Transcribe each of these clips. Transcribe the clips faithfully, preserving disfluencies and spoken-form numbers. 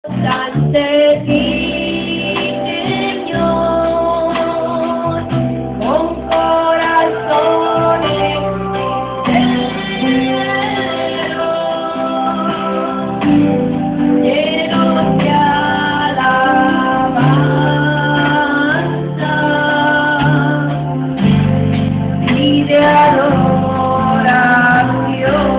Ante ti, Señor, con corazones sinceros, llenos de alabanza y de adoración.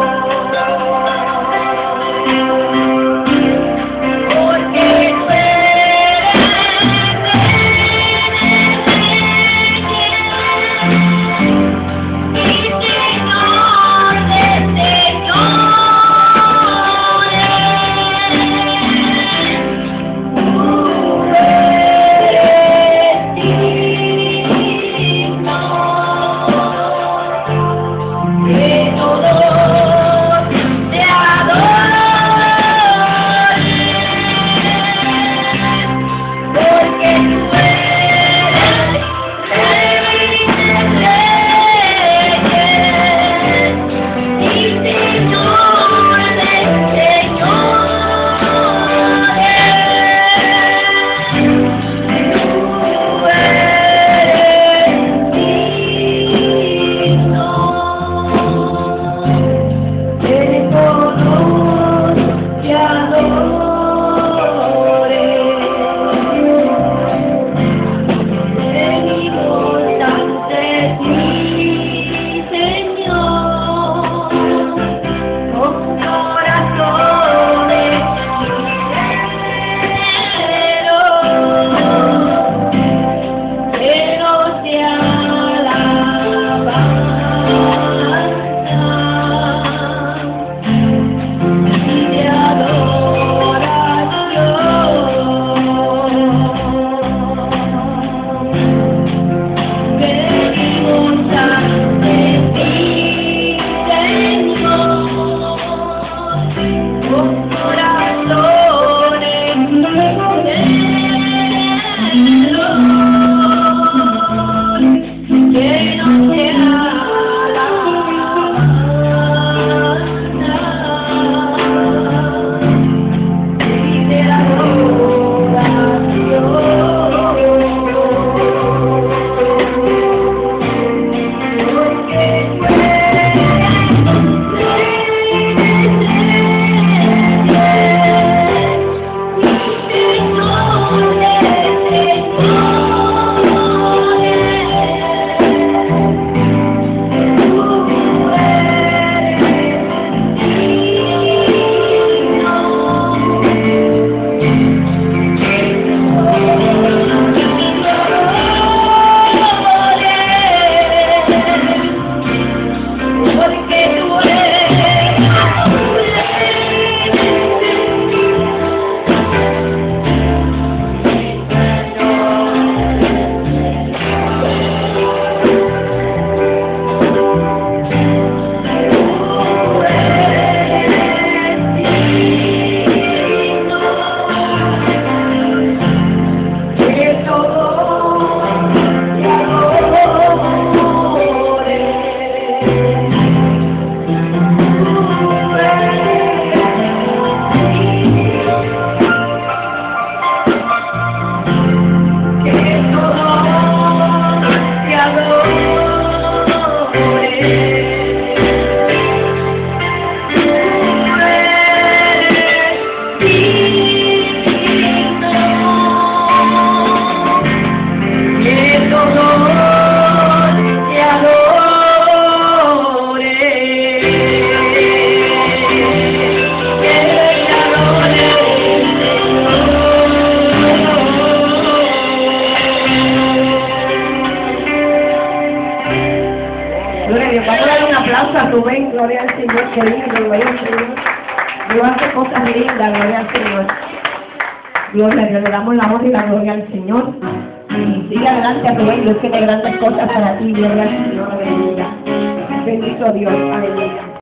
Vamos a dar un aplauso a Rubén, gloria al Señor, qué lindo, gloria al Señor. Dios hace cosas lindas, gloria al Señor. Gloria a Dios, le damos la honra y la gloria al Señor. Y sigue adelante a Rubén, Dios tiene grandes cosas para ti, gloria al Señor, aleluya. Bendito Dios, aleluya.